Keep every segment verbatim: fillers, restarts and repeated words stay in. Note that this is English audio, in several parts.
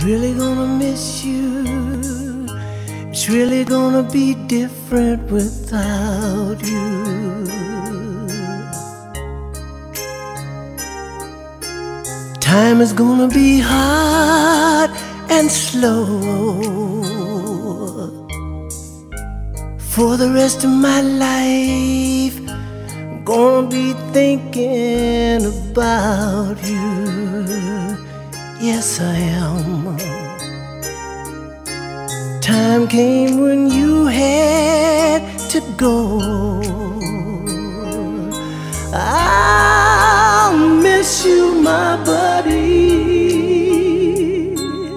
Really gonna miss you. It's really gonna be different without you. Time is gonna be hard and slow. For the rest of my life, I'm gonna be thinking about you. Yes, I am. Time came when you had to go. I'll miss you, my buddy.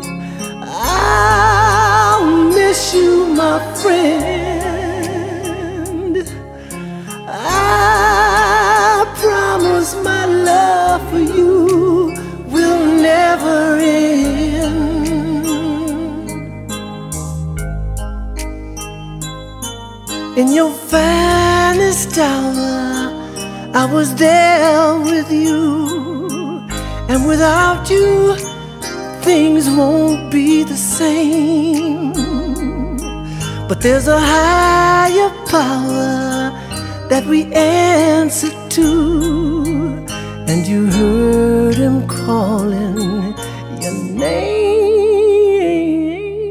I'll miss you, my friend. I promise my love for you will never end. In your finest hour, I was there with you, and without you, things won't be the same. But there's a higher power that we answer to, and you heard him calling your name.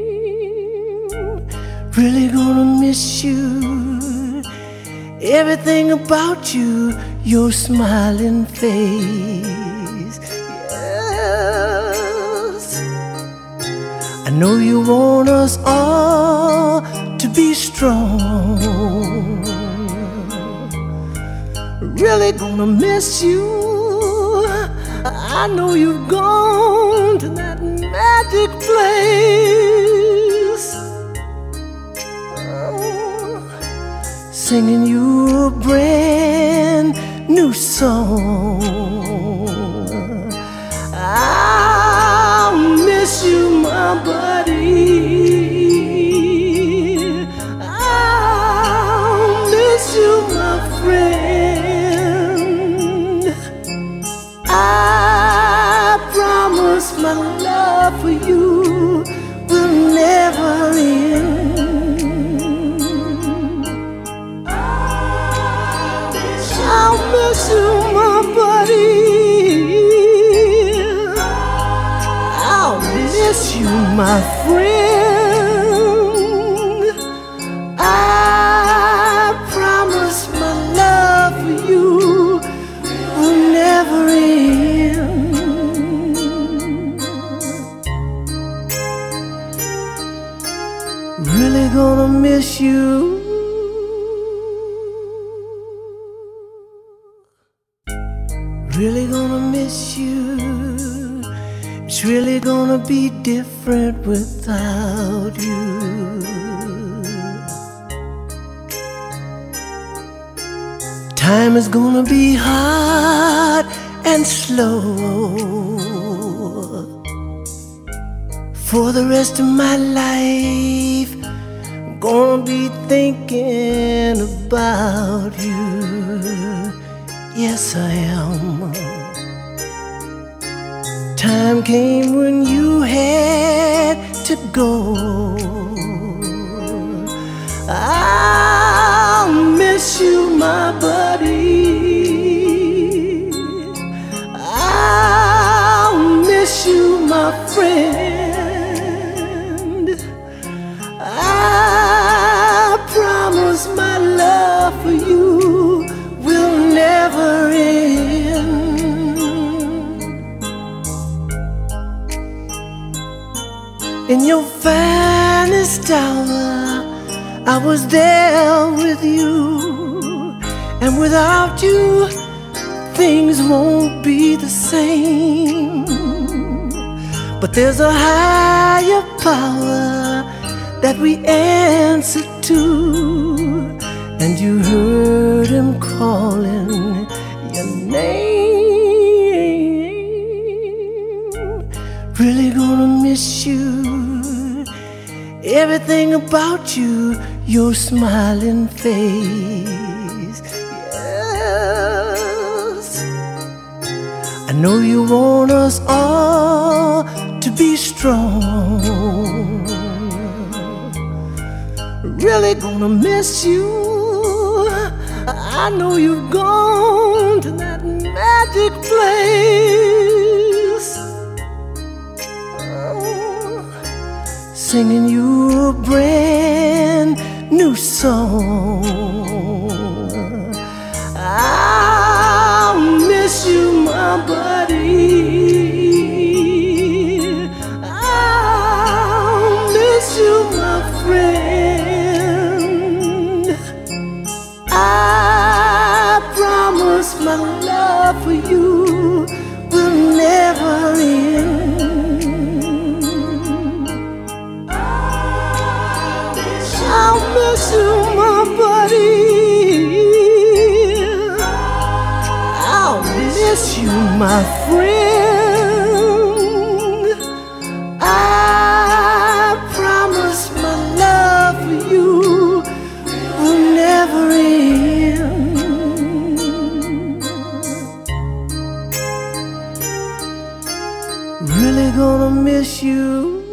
Really gonna miss you. Everything about you, your smiling face. Yes, I know you want us all to be strong. Really gonna miss you. I know you've gone to that magic place, oh, singing you a brand new song. I'll miss you, my buddy. I'll miss you, my friend. I promise my love for you will never end. I'll miss you, my buddy. I'll miss you, my friend. I promise my love for you will never end. Really gonna miss you. Really gonna miss you. It's really gonna be different without you. Time is gonna be hard and slow. For the rest of my life, I'm gonna be thinking about you. Yes, I am. Time came when you had to go. I'll miss you, my buddy. I'll miss you, my friend. I promise my love for you will never end. In your finest hour, I was there with you, and without you, things won't be the same. But there's a higher power that we answer to, and you heard him calling your name. Really gonna miss you. Everything about you, your smiling face. Yes, I know you want us all to be strong. Really gonna miss you. I know you've gone to that magic place, oh, singing you a brand new song. I'll miss you, my buddy. I'll miss you, my friend. I promise my love for you will never end. I'll miss you, my buddy. I'll miss you, my friend. I promise my love for you will never end. Really gonna miss you.